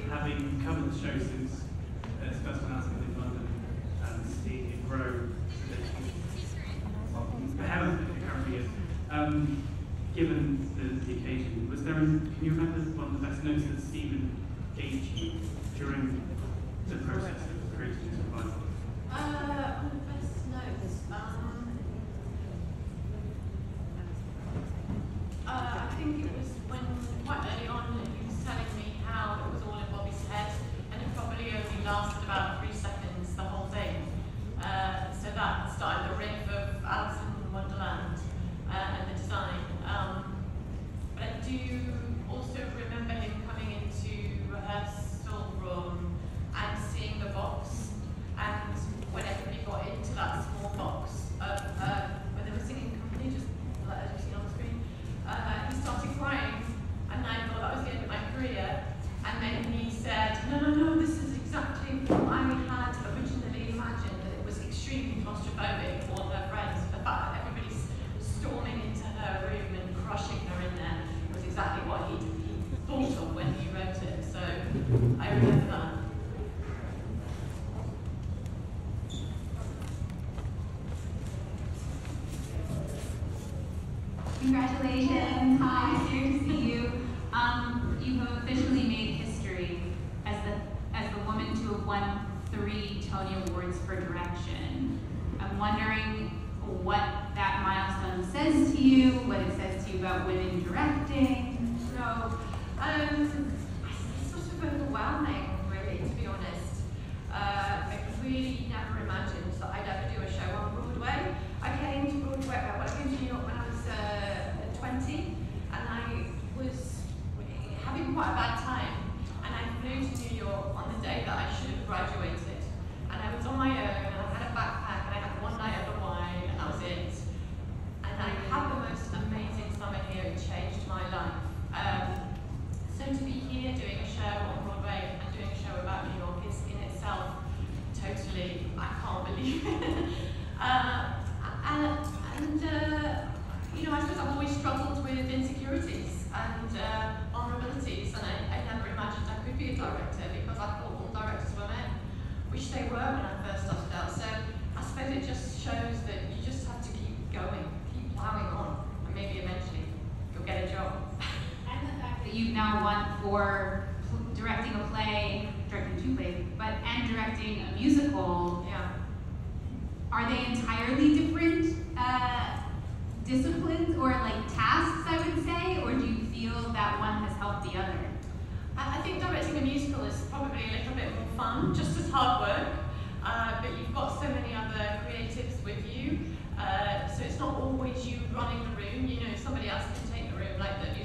having covered the show since its first announcement in London and seeing it grow ahead of it currently is, given the occasion, can you remember one of the best notes that Stephen gave to you during the process of creating this revival? One of the best notes. I think it was when, quite early on, he was telling me how it was all in Bobby's head, and it probably only lasted about 3 seconds, the whole thing. So that started the riff of Alice in Wonderland and the design. But I do also remember him coming into rehearsal room and seeing the box, and when everybody got into that small box of when they were singing company, just like as you've seen on the screen, he started crying, and I thought that was the end of my career. And then he said, no, this is exactly what I had originally imagined, that it was extremely claustrophobic, all her friends, the fact that everybody's storming into her room and crushing her in there was exactly what he thought of when he wrote it. So I remember that. Congratulations. Hi, it's great to see you. You have officially made history as the woman to have won 3 Tony Awards for direction. I'm wondering what that milestone says to you, what it says to you about women directing. No, it's sort of overwhelming, really, to be honest. I really never imagined that I'd ever do a show on Broadway. I came to Broadway, I came to New York when I was 20, and I was having quite a bad time. And I flew to New York on the day that I should have graduated. And I was on my own, and I had a backpack, and I had one night of the wine, and that was it. And I had the most amazing summer here. It changed my life. So to be here doing a show on Broadway and doing a show about New York is in itself totally, I can't believe it. You know, I suppose I've always struggled with insecurities and vulnerabilities, and I never imagined I could be a director because I thought all directors were men, which they were when I first started out. So I suppose it just shows that you just have to keep going, keep plowing on, and maybe eventually you'll get a job. And the fact that you've now won for directing a play, directing 2 plays, and directing a musical. Yeah. Are they entirely different disciplines or like tasks, I would say, or do you feel that one has helped the other? I think directing a musical is probably a little bit more fun, just as hard work, but you've got so many other creatives with you, so it's not always you running the room. You know, somebody else can take the room, like the